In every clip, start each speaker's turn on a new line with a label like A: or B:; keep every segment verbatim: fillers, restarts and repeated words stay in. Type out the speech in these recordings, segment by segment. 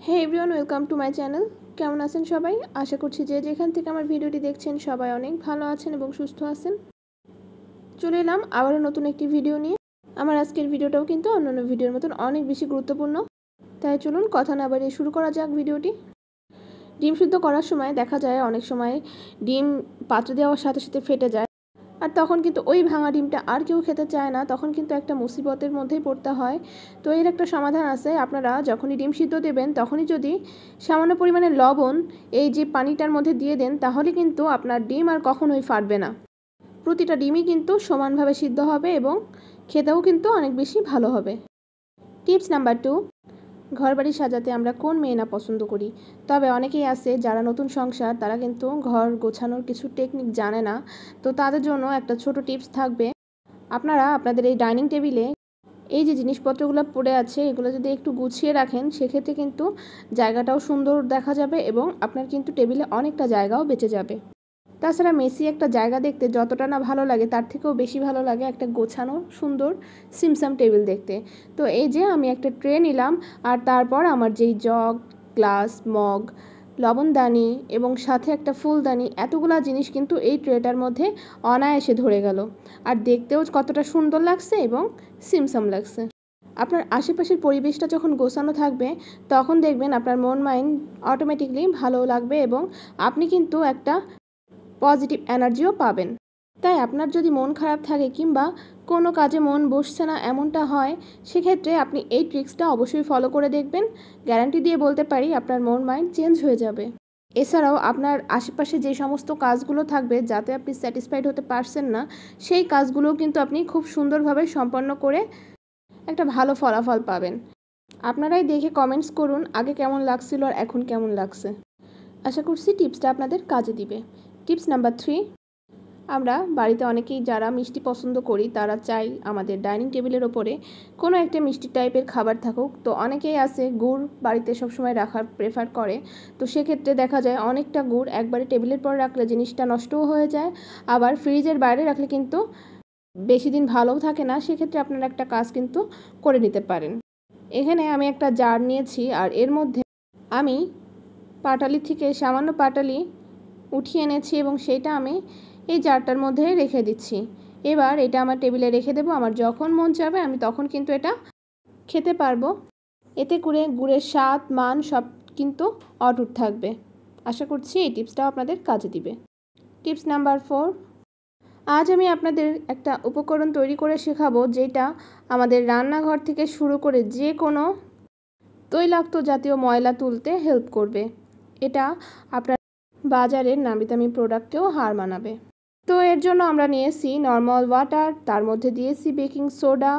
A: Hey everyone, welcome to my channel. কেমন আছেন সবাই? আশা করছি যে যেখান থেকে আমার ভিডিওটি দেখছেন সবাই অনেক ভালো আছেন এবং সুস্থ আছেন। চলে এলাম আবারও নতুন একটি ভিডিও নিয়ে। আমার আজকের ভিডিওটাও কিন্তু অন্যান্য ভিডিওর মতন অনেক বেশি গুরুত্বপূর্ণ, তাই চলুন কথা না বাড়িয়ে শুরু করা যাক ভিডিওটি। ডিম সিদ্ধ করার সময় দেখা যায় অনেক সময় ডিম পাত্রে দেওয়ার সাথে সাথে ফেটে যায়, আর তখন কিন্তু ওই ভাঙা ডিমটা আর কেউ খেতে চায় না, তখন কিন্তু একটা মুসিবতের মধ্যেই পড়তে হয়। তো এর একটা সমাধান আছে। আপনারা যখনই ডিম সিদ্ধ দেবেন তখনই যদি সামান্য পরিমাণে লবণ এই যে পানিটার মধ্যে দিয়ে দেন, তাহলে কিন্তু আপনার ডিম আর কখনোই ফাটবে না। প্রতিটা ডিমই কিন্তু সমানভাবে সিদ্ধ হবে এবং খেতেও কিন্তু অনেক বেশি ভালো হবে। টিপস নাম্বার টু, ঘরবাড়ি সাজাতে আমরা কোন মেয়ে না পছন্দ করি, তবে অনেকেই আছে যারা নতুন সংসার, তারা কিন্তু ঘর গোছানোর কিছু টেকনিক জানে না। তো তাদের জন্য একটা ছোট টিপস থাকবে। আপনারা আপনাদের এই ডাইনিং টেবিলে এই যে জিনিসপত্রগুলো পড়ে আছে, এগুলো যদি একটু গুছিয়ে রাখেন, সেক্ষেত্রে কিন্তু জায়গাটাও সুন্দর দেখা যাবে এবং আপনার কিন্তু টেবিলে অনেকটা জায়গাও বেঁচে যাবে। তাছাড়া মেসি একটা জায়গা দেখতে যতটা না ভালো লাগে, তার থেকেও বেশি ভালো লাগে একটা গোছানো সুন্দর সিমসাম টেবিল দেখতে। তো এই যে আমি একটা ট্রে নিলাম, আর তারপর আমার যেই জগ, গ্লাস, মগ, লবণদানি এবং সাথে একটা ফুলদানি, এতগুলা জিনিস কিন্তু এই ট্রেটার মধ্যে অনায়াসে ধরে গেল। আর দেখতেও কতটা সুন্দর লাগছে এবং সিমসাম লাগছে। আপনার আশেপাশের পরিবেশটা যখন গোছানো থাকবে, তখন দেখবেন আপনার মন মাইন্ড অটোমেটিকলি ভালো লাগবে এবং আপনি কিন্তু একটা পজিটিভ এনার্জিও পাবেন। তাই আপনার যদি মন খারাপ থাকে কিংবা কোনো কাজে মন বসছে না এমনটা হয়, সেক্ষেত্রে আপনি এই ট্রিক্সটা অবশ্যই ফলো করে দেখবেন। গ্যারান্টি দিয়ে বলতে পারি আপনার মন মাইন্ড চেঞ্জ হয়ে যাবে। এছাড়াও আপনার আশেপাশে যে সমস্ত কাজগুলো থাকবে যাতে আপনি স্যাটিসফাইড হতে পারছেন না, সেই কাজগুলোও কিন্তু আপনি খুব সুন্দরভাবে সম্পন্ন করে একটা ভালো ফলাফল পাবেন। আপনারাই দেখে কমেন্টস করুন আগে কেমন লাগছিল আর এখন কেমন লাগছে। আশা করছি টিপসটা আপনাদের কাজে দিবে। টিপস নাম্বার থ্রি, আমরা বাড়িতে অনেকেই যারা মিষ্টি পছন্দ করি, তারা চাই আমাদের ডাইনিং টেবিলের ওপরে কোনো একটা মিষ্টি টাইপের খাবার থাকুক। তো অনেকেই আছে গুড় বাড়িতে সবসময় রাখার প্রেফার করে। তো সেক্ষেত্রে দেখা যায় অনেকটা গুড় একবারে টেবিলের পর রাখলে জিনিসটা নষ্টও হয়ে যায়, আবার ফ্রিজের বাইরে রাখলে কিন্তু বেশি দিন ভালোও থাকে না। সেক্ষেত্রে আপনারা একটা কাজ কিন্তু করে নিতে পারেন। এখানে আমি একটা জার নিয়েছি, আর এর মধ্যে আমি পাটালি থেকে সামান্য পাটালি উঠিয়ে এনেছি এবং সেইটা আমি এই জারটার মধ্যে রেখে দিচ্ছি। এবার এটা আমার টেবিলে রেখে দেবো। আমার যখন মন চাবে আমি তখন কিন্তু এটা খেতে পারবো। এতে করে গুড়ের স্বাদ, মান সব কিন্তু অটুট থাকবে। আশা করছি এই টিপসটাও আপনাদের কাজে দিবে। টিপস নাম্বার ফোর, আজ আমি আপনাদের একটা উপকরণ তৈরি করে শেখাবো, যেটা আমাদের রান্নাঘর থেকে শুরু করে যে কোনো তৈলাক্ত জাতীয় ময়লা তুলতে হেল্প করবে। এটা আপনার বাজারের নামি দামি প্রোডাক্টেও হার মানাবে। তো এর জন্য আমরা নিয়েছি নর্মাল ওয়াটার, তার মধ্যে দিয়েছি বেকিং সোডা,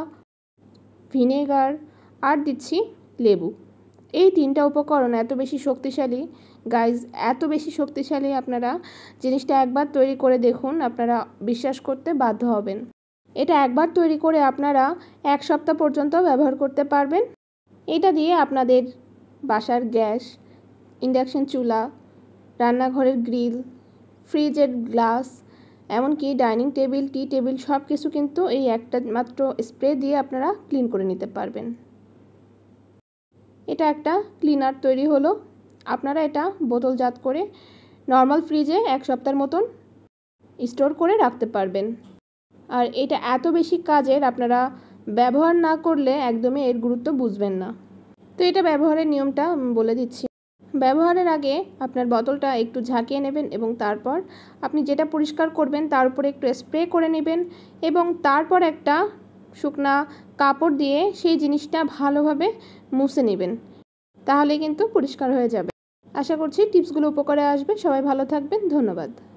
A: ভিনেগার আর দিচ্ছি লেবু। এই তিনটা উপকরণ এত বেশি শক্তিশালী গাইজ, এত বেশি শক্তিশালী, আপনারা জিনিসটা একবার তৈরি করে দেখুন, আপনারা বিশ্বাস করতে বাধ্য হবেন। এটা একবার তৈরি করে আপনারা এক সপ্তাহ পর্যন্ত ব্যবহার করতে পারবেন। এটা দিয়ে আপনাদের বাসার গ্যাস, ইন্ডাকশন চুলা, রান্নাঘরের গ্রিল, ফ্রিজের গ্লাস, এমনকি ডাইনিং টেবিল, টি টেবিল সব কিছু কিন্তু এই একটা মাত্র স্প্রে দিয়ে আপনারা ক্লিন করে নিতে পারবেন। এটা একটা ক্লিনার তৈরি হলো। আপনারা এটা বোতলজাত করে নর্মাল ফ্রিজে এক সপ্তাহের মতন স্টোর করে রাখতে পারবেন। আর এটা এত বেশি কাজের, আপনারা ব্যবহার না করলে একদমই এর গুরুত্ব বুঝবেন না। তো এটা ব্যবহারের নিয়মটা বলে দিচ্ছি। ব্যবহারের আগে আপনার বোতলটা একটু ঝাঁকিয়ে নেবেন এবং তারপর আপনি যেটা পরিষ্কার করবেন তার উপরে একটু স্প্রে করে নেবেন এবং তারপর একটা শুকনা কাপড় দিয়ে সেই জিনিসটা ভালোভাবে মুছে নেবেন, তাহলে কিন্তু পরিষ্কার হয়ে যাবে। আশা করছি টিপসগুলো উপকারে আসবে। সবাই ভালো থাকবেন। ধন্যবাদ।